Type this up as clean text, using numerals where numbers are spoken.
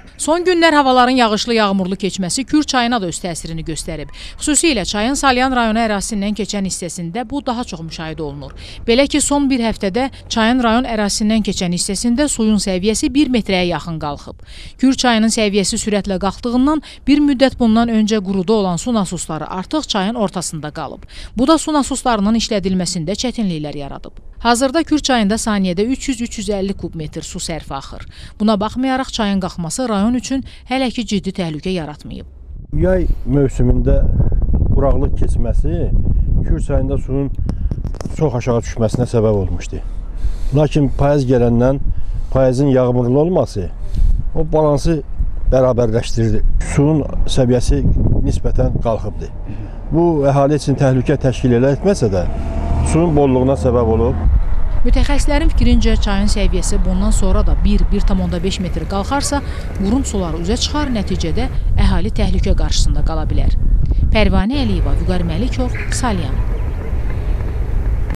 Son günlər havaların yağışlı-yağmurlu keçməsi Kür çayına da öz təsirini göstərib. Xüsusilə çayın Salyan rayonu ərazisindən keçən hissəsində bu daha çox müşahidə olunur. Belə ki, son bir həftədə çayın rayon ərazisindən keçən hissəsində suyun səviyyəsi 1 metrəyə yaxın qalxıb. Kür çayının səviyyəsi sürətlə qalxdığından bir müddət bundan öncə quruda olan su nasusları artıq çayın ortasında qalıb. Bu da su nasuslarının işlədilməsində çətinliklər yaradıb. Hazırda Kür çayında saniyədə 300-350 kubmetr su sərfi axır. Buna baxmayaraq çayın qalxması rayon üçün hələ ki ciddi təhlükə yaratmayıb. Yay mövsümündə quraqlıq keçməsi Kür çayında suyun çox aşağı düşməsinə səbəb olmuşdu. Lakin payız gələndən payızın yağmurlu olması o balansı bərabərləşdirdi. Suyun səviyyəsi nisbətən qalxıbdı. Bu əhali üçün təhlükə təşkil etməsə də suyun bolluğuna səbəb olub. Mütəxəssislərin fikrincə çayın səviyyəsi bundan sonra da 1-1,5 metr qalxarsa, qurun suları üzə çıxar, nəticədə əhali təhlükə qarşısında qala bilər. Pərvanə Əliyeva, Vüqar Məlikov, Salyan.